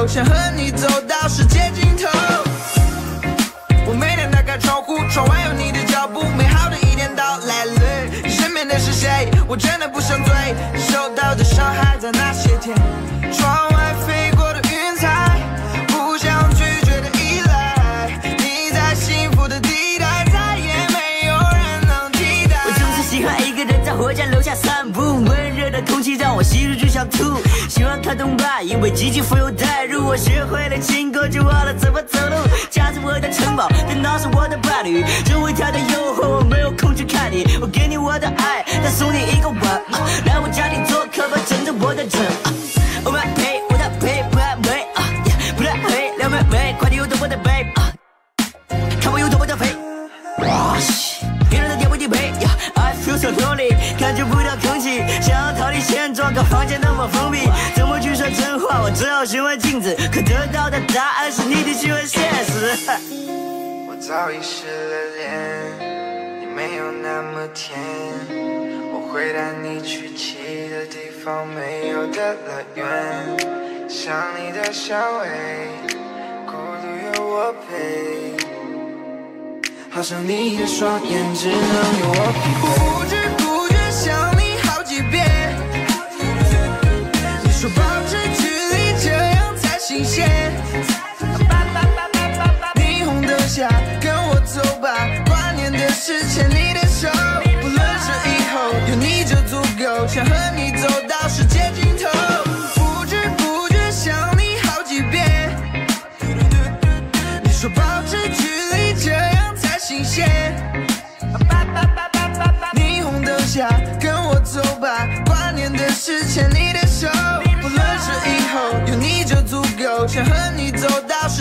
想和你走到世界尽头。我每天打开窗户，窗外有你的脚步，美好的一天到来了。你身边的是谁？我真的不想追，受到的伤害在那些天。窗外飞过的云彩，不想拒绝的依赖。你在幸福的地带，再也没有人能替代。 我总是喜欢一个人在我家楼下散步，温热的空气让我吸入就想吐。希望他懂吧，因为极具富有代入。我学会了轻功，就忘了怎么走路。家是我的城堡，电脑是我的伴侣。周围他的诱惑，我没有空去看你。我给你我的爱，再送你一个吻。来我家里做客吧，枕着我的枕。我们陪，我的陪，不爱陪不爱陪，两妹妹，快点有多么的背看我有多么的肥。别人的点不低配 I feel so lonely， 感觉不到空气，想要逃离现状，可房间那么封闭，怎么去说真话？我只好询问镜子，可得到的答案是你的虚伪现实。 我早已失了恋，你没有那么甜，我会带你去其他地方没有的乐园，想你的香味，孤独有我陪。好像你的双眼只能有我匹配，不知不觉想你好几遍。你说保持距离，这样才新鲜。霓虹灯下，跟我走吧，挂念的是牵你的手。不论是以后，有你就足够，想和你走到世界尽头。不知不觉想你好几遍。你说保持距离，这样新鲜，霓虹灯下，跟我走吧，挂念的是牵你的手。不论是以后，有你就足够，想和你走到世